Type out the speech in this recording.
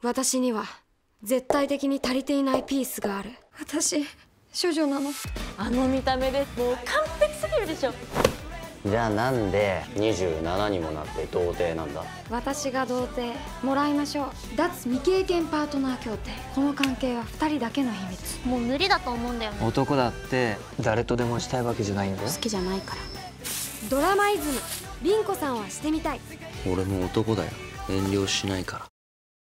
私には絶対的に足りていないピースがある。私処女なの。 あの見た目でもう完璧すぎるでしょ。 じゃあなんで27にもなって童貞なんだ？ 私が童貞もらいましょう。脱未経験パートナー協定。この関係は2人だけの秘密。 もう無理だと思うんだよね。 男だって誰とでもしたいわけじゃないんだよ。 好きじゃないから。 ドラマイズム。凛子さんはしてみたい。 俺も男だよ。遠慮しないから。